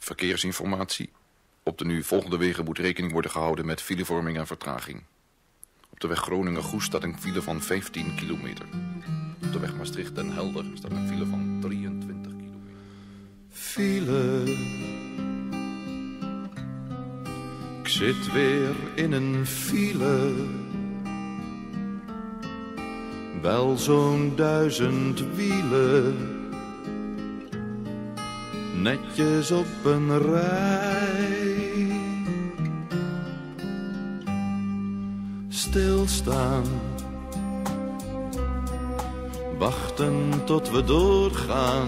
Verkeersinformatie. Op de nu volgende wegen moet rekening worden gehouden met filevorming en vertraging. Op de weg Groningen-Goes staat een file van 15 kilometer. Op de weg Maastricht-Den Helder staat een file van 23 kilometer. File. Ik zit weer in een file. Wel zo'n 1000 wielen. Netjes op een rij. Stilstaan. Wachten tot we doorgaan.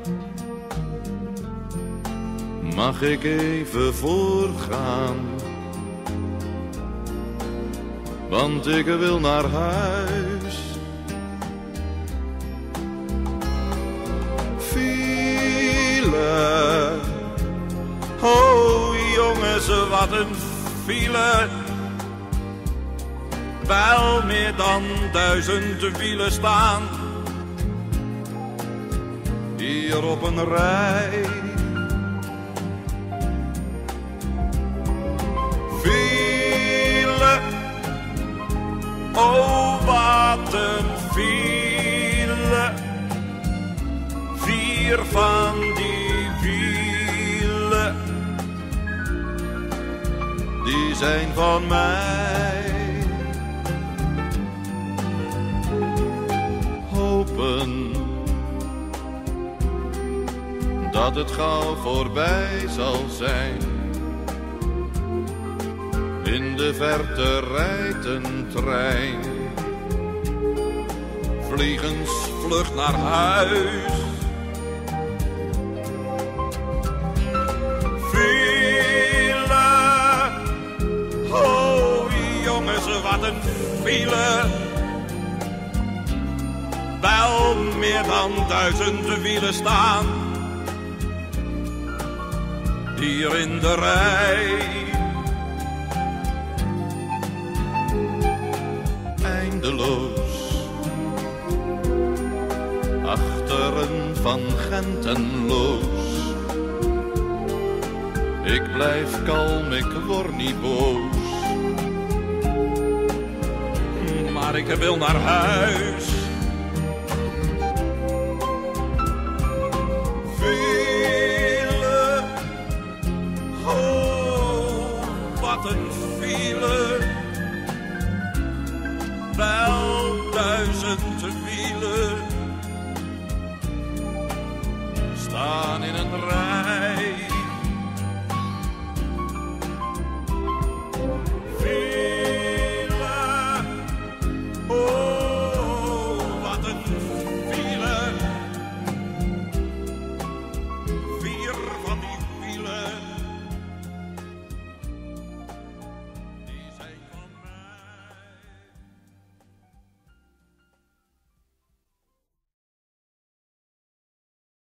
Mag ik even voorgaan? Want ik wil naar huis. File. Oh jongens, wat een file. Wel meer dan 1000 wielen staan hier op een rij. File. Oh wat een file. 4 van die wielen, Die zijn van mij. Hopen dat het gauw voorbij zal zijn. In de verte rijdt een trein. vliegensvlucht naar huis. File. Oh jongens, wat een file. Wel meer dan 1000 wielen staan hier in de rij. Eindeloos, achteren van Gentenloos. Ik blijf kalm, ik word niet boos. Maar ik wil naar huis.